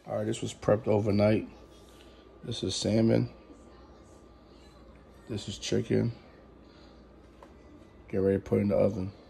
All right, this was prepped overnight. This is salmon. This is chicken. Get ready to put it in the oven.